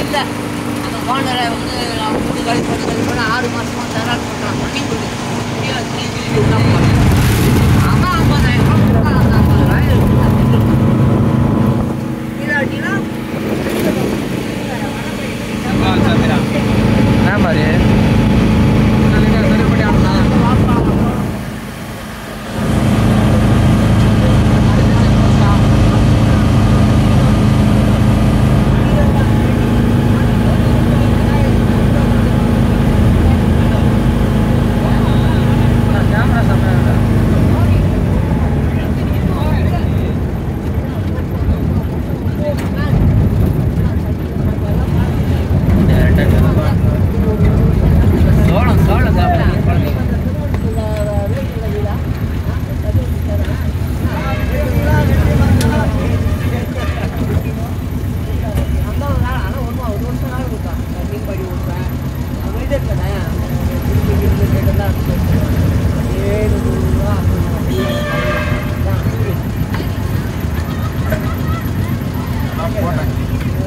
இல்லை அந்த ஓனரை வந்து அவங்க கூட்டி கழிப்பட 6 மாதமாக தரான்னு சொல்கிறாங்க வண்டி கொடுத்து அவன் 50,000 ரூபா அந்த 50,000 இல்லாட்டினா மாதிரி போட்டேன்